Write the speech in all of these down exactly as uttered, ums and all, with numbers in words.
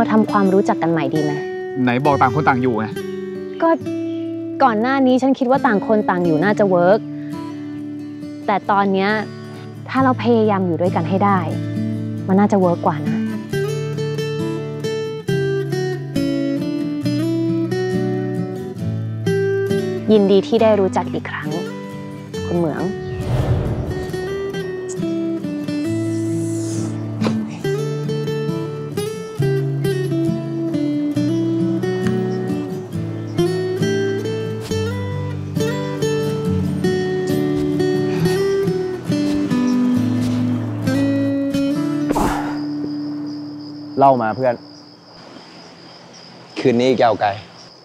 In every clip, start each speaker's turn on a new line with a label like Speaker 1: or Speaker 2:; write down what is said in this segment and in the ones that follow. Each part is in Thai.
Speaker 1: ทำความรู้จักกันใหม่ดีไหม
Speaker 2: ไหนบอกต่างคนต่างอยู่ไง
Speaker 1: ก็ก่อนหน้านี้ฉันคิดว่าต่างคนต่างอยู่น่าจะเวิร์กแต่ตอนเนี้ยถ้าเราพยายามอยู่ด้วยกันให้ได้มันน่าจะเวิร์กกว่านะยินดีที่ได้รู้จักอีกครั้งคุณเหมือง
Speaker 3: เล่ามาเพื่อนคืนนี้แก้วไก่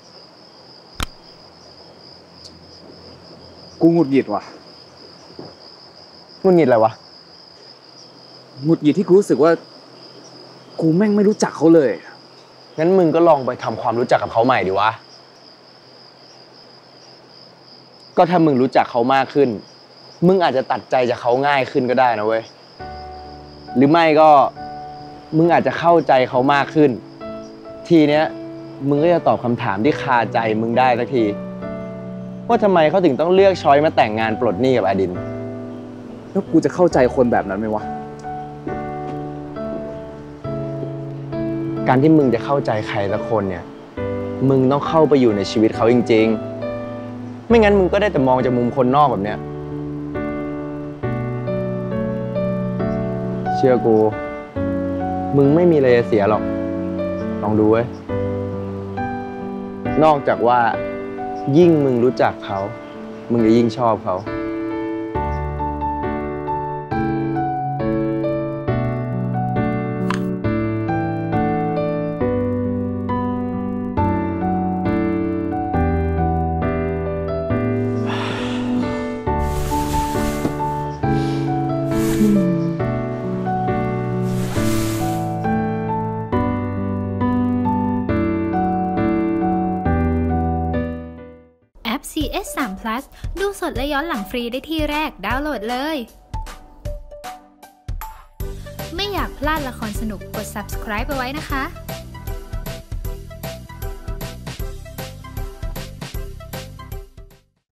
Speaker 2: กูหงุดหงิดว่ะ
Speaker 3: หงุดหงิดอะไรวะ
Speaker 2: หงุดหงิดที่กูรู้สึกว่ากูแม่งไม่รู้จักเขาเลย
Speaker 3: งั้นมึงก็ลองไปทำความรู้จักกับเขาใหม่ดิวะก็ถ้ามึงรู้จักเขามากขึ้นมึงอาจจะตัดใจจากเขาง่ายขึ้นก็ได้นะเว้ยหรือไม่ก็มึงอาจจะเข้าใจเขามากขึ้นทีเนี้ยมึงก็จะตอบคำถามที่คาใจมึงได้สักทีว่าทำไมเขาถึงต้องเลือกช้อยมาแต่งงานปลดหนี้กับอดิน
Speaker 2: แล้วกูจะเข้าใจคนแบบนั้นไหมวะ
Speaker 3: การที่มึงจะเข้าใจใครสักคนเนี่ยมึงต้องเข้าไปอยู่ในชีวิตเขาจริงๆไม่งั้นมึงก็ได้แต่มองจากมุมคนนอกแบบเนี้ยเชื่อกูมึงไม่มีอะไรจะเสียหรอกลองดูเว้ยนอกจากว่ายิ่งมึงรู้จักเขามึงจะยิ่งชอบเขา
Speaker 4: ซี เอส สาม พลัส ดูสดและย้อนหลังฟรีได้ที่แรกดาวน์โหลดเลย ไม่อยากพลาดละครสนุกกด ซับสไครบ์ ไปไว้นะคะ